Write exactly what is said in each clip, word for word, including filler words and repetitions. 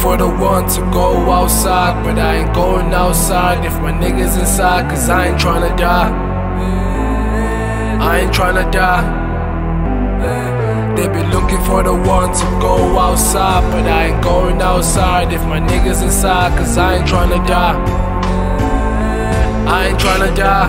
for the one to go outside, but I ain't going outside if my niggas inside, cause I ain't tryna die. I ain't tryna die. They be looking for the one to go outside, but I ain't going outside if my niggas inside, cause I ain't tryna die. I ain't tryna die.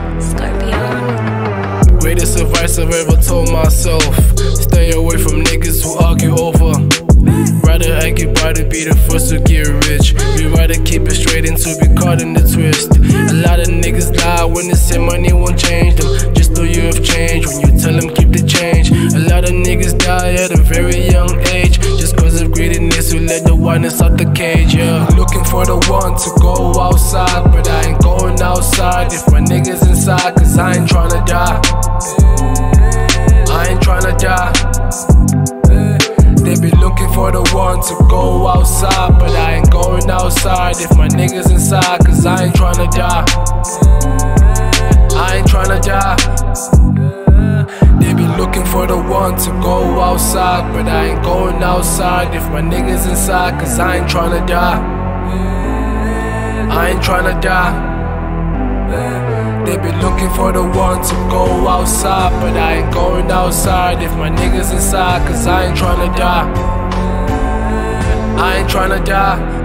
Greatest advice I've ever told myself: stay away from niggas who argue over. Rather I get by to be the first to get rich. We rather keep it straight than to be caught in the twist. A lot of niggas die when they say money won't change them. Just know you have changed when you tell them keep the change. A lot of niggas die at a very young age, just cause of greediness, we let the wildness out the cage, yeah. Looking for the one to go outside, but I ain't going outside if my niggas inside, cause I ain't tryna die. I ain't tryna die. They be looking for the one to go outside, but I ain't going outside if my niggas inside, cause I ain't tryna die. I ain't tryna die. They be looking for the one to go outside, but I ain't going outside if my niggas inside, cause I ain't tryna die. I ain't tryna die. They be looking for the one to go outside, but I ain't going outside if my niggas inside, cause I ain't tryna die. I ain't tryna die.